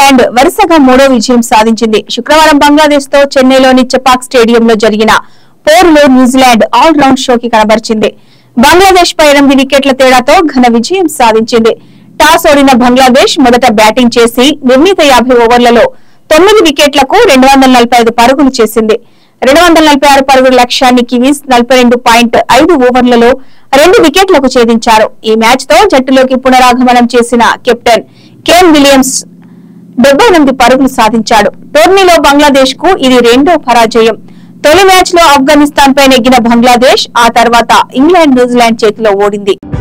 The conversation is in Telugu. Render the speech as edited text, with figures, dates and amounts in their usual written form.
న్యూజిలాండ్ వరుసగా మూడో విజయం సాధించింది. శుక్రవారం బంగ్లాదేశ్ తో చెన్నైలోని చపాక్ స్టేడియంలో జరిగిన పోరులో న్యూజిలాండ్ ఆల్ రౌండ్ షోకి కనబరిచింది. బంగ్లాదేశ్ పై 8 వికెట్ల తేడాతో ఘన విజయం సాధించింది. టాస్ ఓడిన బంగ్లాదేశ్ మొదట బ్యాటింగ్ చేసి నిర్ణీత 50 ఓవర్లలో 9 వికెట్లకు 245 పరుగులు చేసింది. 246 పరుగుల లక్ష్యాన్ని కివీస్ 42.5 ఓవర్లలో 2 వికెట్లకు ఛేదించారు. ఈ మ్యాచ్ తో జట్టులోకి పునరాగమనం చేసిన కెప్టెన్ కేన్ విలియమ్స్ 78 పరుగులు సాధించాడు. టోర్నీలో బంగ్లాదేశ్ కు ఇది రెండో పరాజయం. తొలి మ్యాచ్ లో ఆఫ్ఘనిస్తాన్ పై నెగ్గిన బంగ్లాదేశ్ ఆ తర్వాత ఇంగ్లాండ్ న్యూజిలాండ్ చేతిలో ఓడింది.